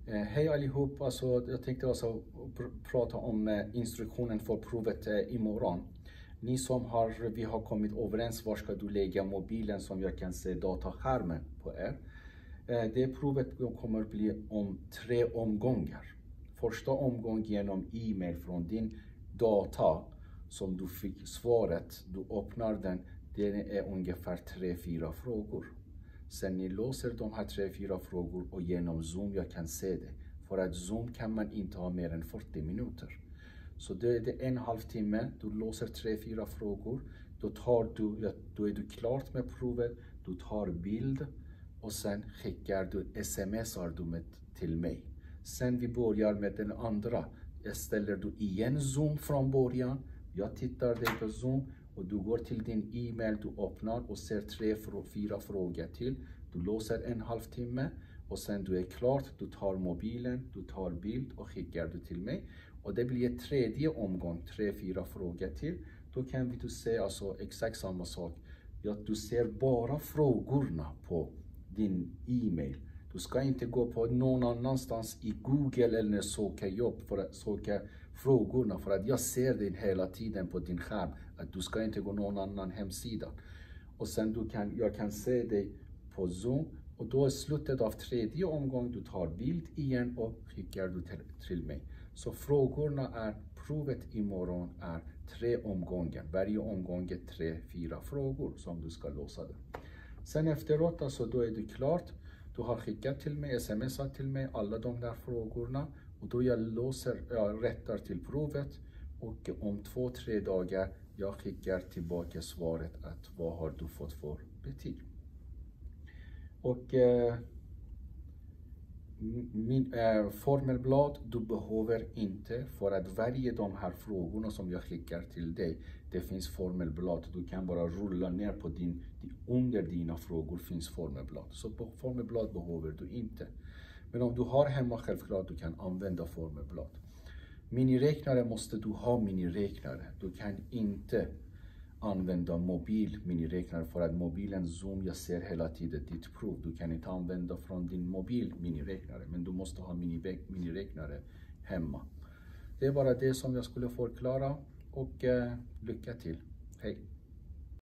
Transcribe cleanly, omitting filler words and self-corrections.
Hej allihop, jag tänkte prata om instruktionen för provet imorgon. Ni som vi har kommit överens, var ska du lägga mobilen som jag kan se dataskärmen på er. Det provet kommer bli om 3 omgångar. Första omgång genom e-mail från din data som du fick svaret, du öppnar den, det är ungefär 3-4 frågor. Sen ni låser de här 3-4 frågor och genom Zoom jag kan se det. För att Zoom kan man inte ha mer än 40 minuter. Så det är en halvtimme, du låser 3-4 frågor. Då är du klart med provet, du tar bild och sen skickar du smsar du till mig. Sen vi börjar med den andra. Jag ställer du igen Zoom från början. Jag tittar dig på Zoom. Och du går till din e-mail, du öppnar och ser 3-4 frågor till. Du låser en halvtimme och sen du är klart, du tar mobilen, du tar bild och skickar du till mig. Och det blir ett tredje omgång, 3-4 frågor till. Då kan vi se exakt samma sak. Du ser bara frågorna på din e-mail. Du ska inte gå på någon annanstans i Google eller söka jobb för att söka frågorna, för att jag ser det hela tiden på din skärm, att du ska inte gå någon annan hemsida. Och sen jag kan se dig på Zoom och då är slutet av tredje omgång, du tar bild igen och skickar du till mig. Så frågorna provet imorgon är 3 omgångar, varje omgång är 3-4 frågor som du ska låsa det. Sen efteråt då är det klart. Du har skickat till mig, smsat till mig alla de där frågorna och då jag rättar till provet och om 2-3 dagar jag skickar tillbaka svaret att vad har du fått för betyg. Och min formelblad du behöver inte, för att varje de här frågorna som jag skickar till dig, det finns formelblad. Du kan bara rulla ner på under dina frågor finns formelblad. Så på formelblad behöver du inte. Men om du har hemma, självklart du kan använda formelblad. Miniräknare måste du ha miniräknare. Du kan inte använda mobil miniräknare, för att mobilen Zoom, jag ser hela tiden ditt prov. Du kan inte använda från din mobil miniräknare, men du måste ha miniräknare hemma. Det är bara det som jag skulle förklara och lycka till. Hej!